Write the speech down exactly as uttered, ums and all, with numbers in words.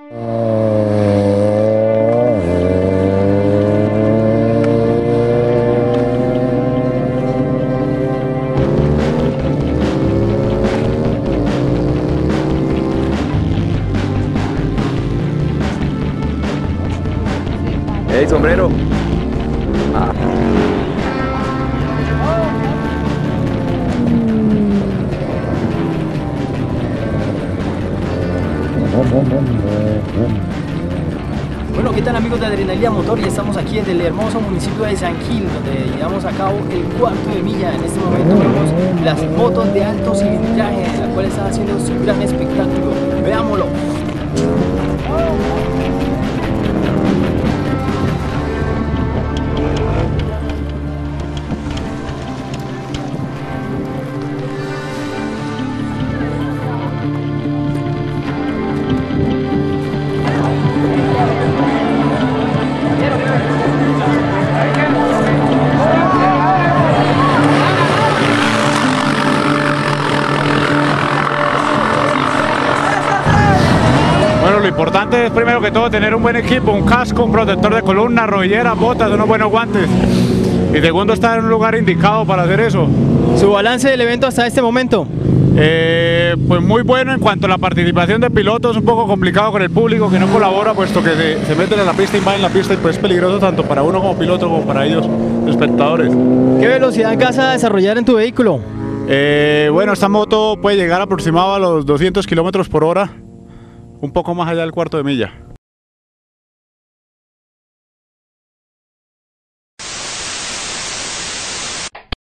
¡Ey, sombrero! Ah. Bueno, ¿qué tal amigos de Adrenalina Motor? Ya estamos aquí en el hermoso municipio de San Gil, donde llevamos a cabo el cuarto de milla. En este momento vemos las motos de alto cilindraje, las cuales están haciendo su gran espectáculo. Veámoslo. Lo importante es primero que todo tener un buen equipo, un casco, un protector de columna, rodillera, botas, unos buenos guantes. Y segundo, estar en un lugar indicado para hacer eso. ¿Su balance del evento hasta este momento? Eh, pues muy bueno en cuanto a la participación de pilotos, un poco complicado con el público que no colabora, puesto que se, se meten en la pista y van en la pista y pues es peligroso tanto para uno como piloto como para ellos, espectadores. ¿Qué velocidad vas a desarrollar en tu vehículo? Eh, bueno, esta moto puede llegar aproximado a los doscientos kilómetros por hora. Un poco más allá del cuarto de milla.